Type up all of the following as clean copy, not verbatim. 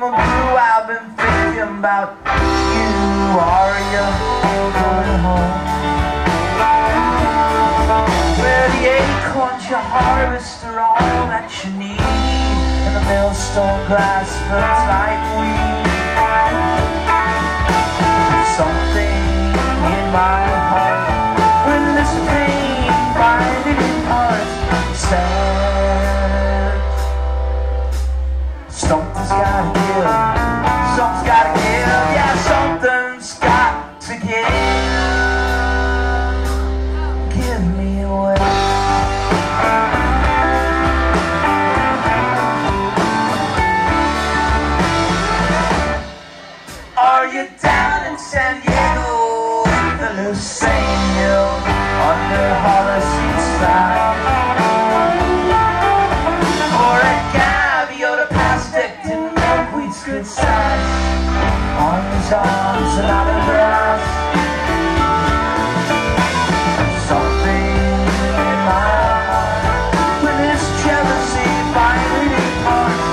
the blue, I've been thinking about you. Are you coming home? Where the acorns you harvest are all that you need, and the millstone grass smells like weed. Something in my heart when this pain finally departs says something's gotta give, something's gotta give, yeah, something's got to give. Give me away. Are you down in San Diego, the Luciano, under Hollis side? Or at Gaviota Plastic in Milkweed's good size, on his arms and out of grass. Something in my heart when this jealousy finally departs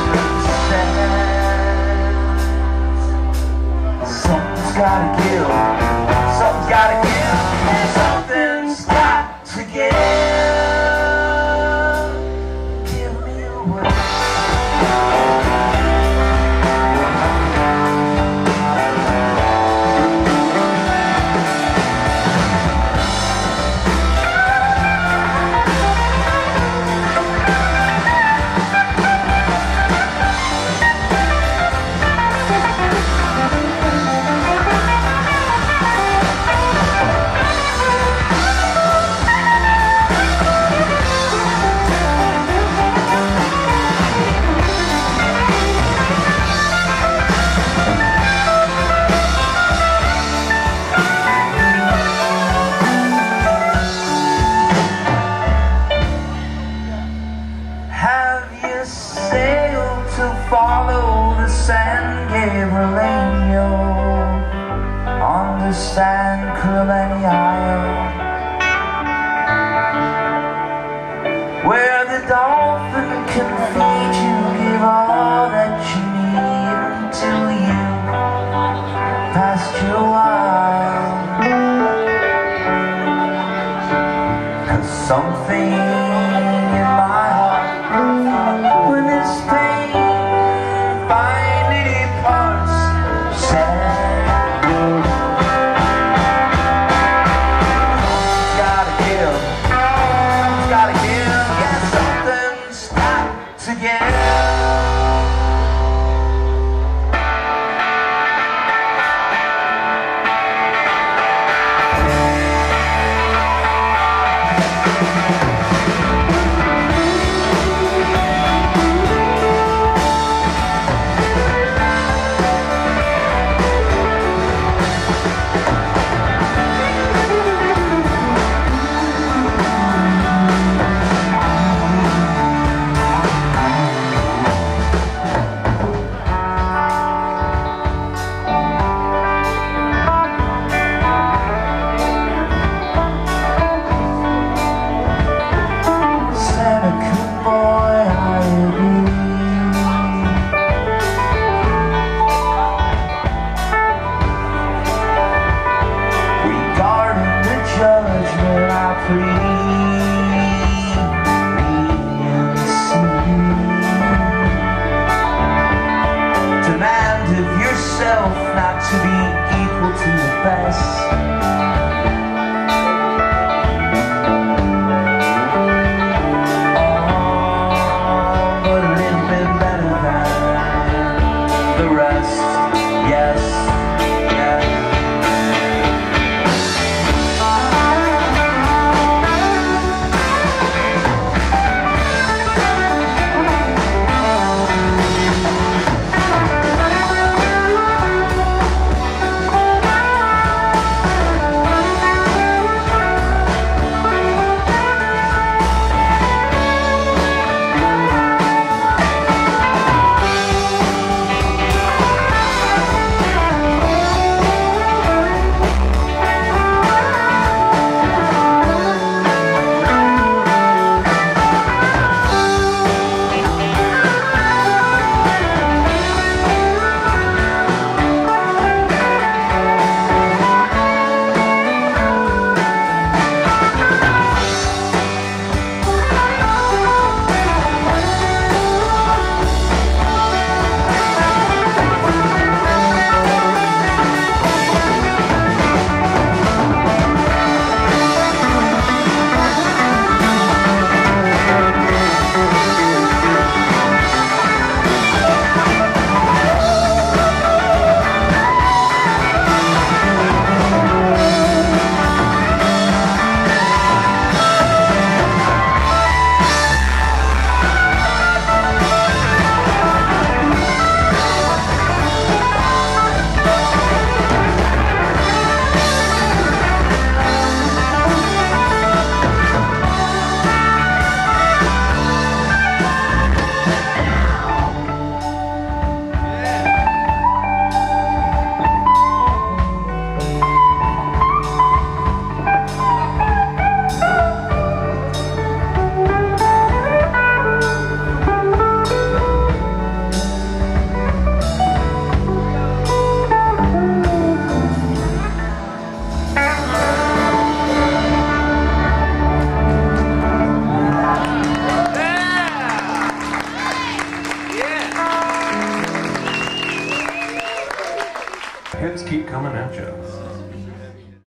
says something's gotta give, something's gotta give, and something's got to give. Give me away. Sailed to follow the San Gabrielino on the San Clemente, where the dolphin can feed you, give all that you need until you past your while. 'Cause something in my heart when this pain finally departs says something's gotta give, something's gotta give, yeah, something's got to give.